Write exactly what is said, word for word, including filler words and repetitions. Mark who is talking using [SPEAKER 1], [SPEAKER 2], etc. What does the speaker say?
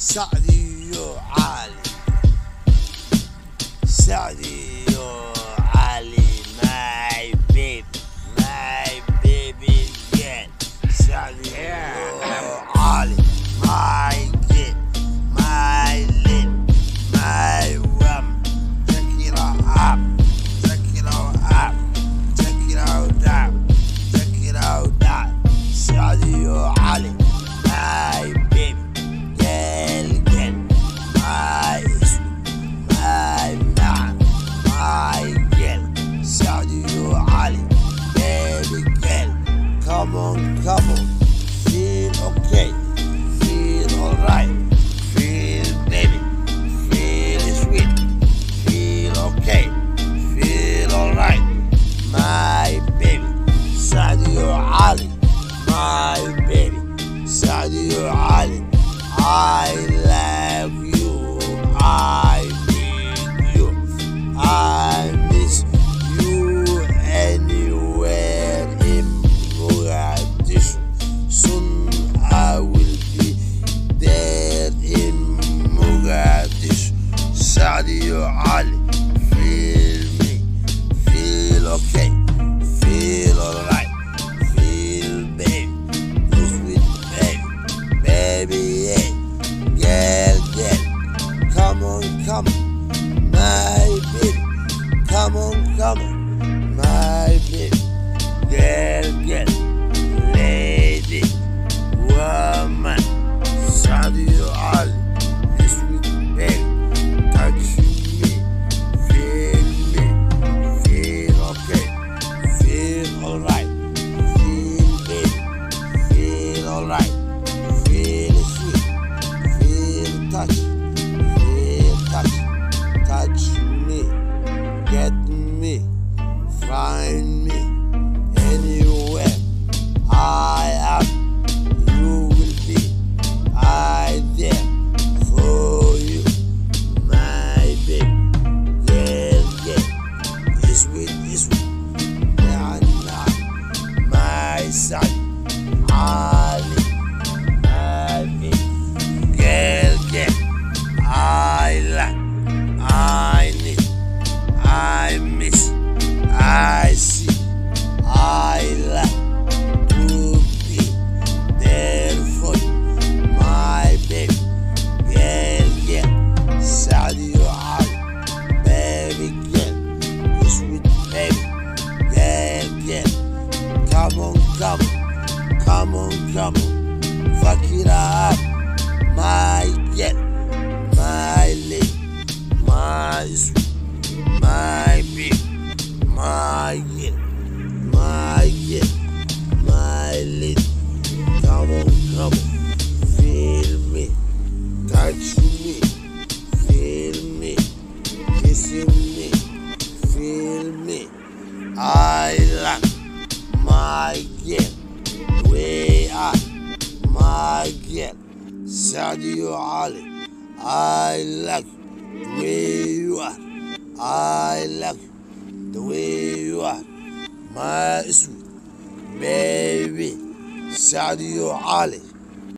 [SPEAKER 1] sacdiya Ali, sacdiya Ali, my baby, my baby girl, sacdiya Ali, my girl, my lip, my rum, check it out, check it out, check it out, check it out, sacdiya Ali, my baby. Come on, come on, feel okay, feel alright, feel baby, feel sweet, feel okay, feel alright, my baby, sacdiya Ali, my baby, sacdiya Ali, I love you, I need you, I miss you anywhere in soon I will be there in Mogadishu. Sacdiya Ali, feel me, feel okay, feel alright, feel baby, you sweet baby, baby, yeah, girl, girl, come on, come on, my baby, come on, come on, my baby, girl, girl. Woman, sacdiya Ali, this sweet baby, touch me, feel me, feel okay, feel alright, feel baby, feel alright, feel sweet, feel touch, feel touch, touch me, get me, find me, anywhere I am. Son, Ali, my baby, girl, girl, I like, I need, I miss, I see, I like to be there for you, my baby, girl, girl, sacdiya Ali, baby, girl, you sweet baby, girl, girl. Come on, come on, come on, come on, fuck it up, my girl, my lady, my sweet, my baby, my girl, my girl, my lady. Come on, come on, feel me, touch me, feel me, kissing me, feel me, I like my girl, way up, my girl, sacdiya Ali, I like the way you are, I like the way you are, my sweet baby, sacdiya Ali.